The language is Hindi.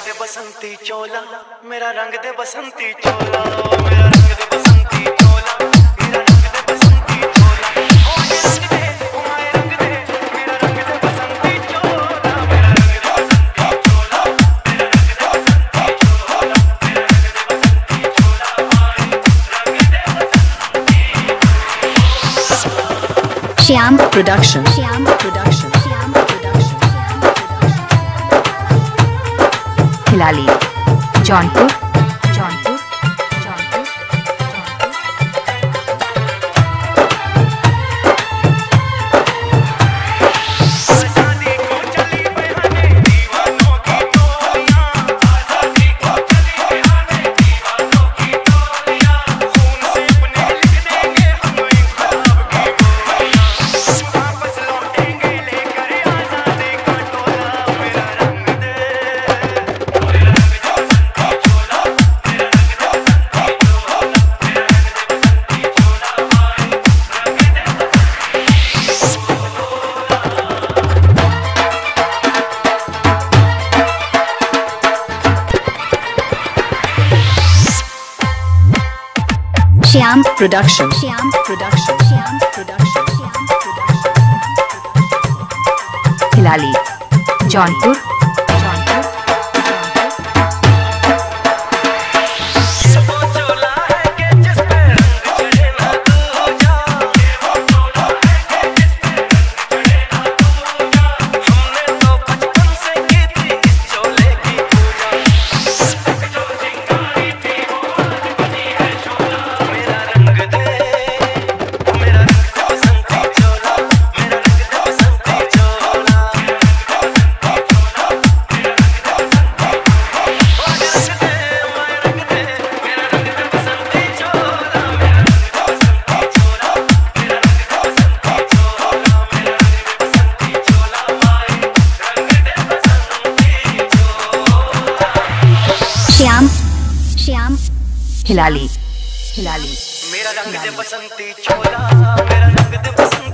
दे बसंती चोला, मेरा रंग दे बसंती चोला, मेरा रंग दे बसंती चोला, मेरा रंग दे बसंती चोला, ओ ये रंग दे, ओ माय रंग दे, मेरा रंग दे बसंती चोला, मेरा रंग दे बसंती चोला, मेरा रंग दे बसंती चोला, मेरा रंग दे बसंती चोला, माय रंग दे बसंती। Shyam production, Shyam production, Shyam production, हिलाली, जौनपुर, जौनपुर, जौनपुर, आजादी को चली बहाने दीवानों की टोलियां, आजादी को चली बहाने दीवानों की टोलियां, खून से अपने लिख देंगे हम इंकलाब की गोलियां, वापस लौटेंगे लेकर आजादी का टोला, मेरा रंग दे, मेरा रंग दे बसंती चोला, मेरा रंग दे बसंती चोला, मेरा रंग दे बसंती चोला, माय रंग दे Shyam production, Shyam production, Shyam production, Shyam production, हिलाली, जौनपुर, जौनपुर, ये वो चोला है कि जिस पे रंग चढ़े ना दूजा, ये वो चोला है कि जिस पे रंग चढ़े ना दूजा, हमने तो बचपन से की थी इस चोले की पूजा, जो चिंगारी थी वो आज बनी है शोला, मेरा रंग दे, मेरा रंग दे बसंती चोला, मेरा रंग दे बसंती चोला, मेरा रंग दे बसंती चोला, मेरा रंग दे बसंती श्याम, श्याम, हिलाली, हिलाली, मेरा रंग दे बसंती चोला, मेरा रंग दे बसंती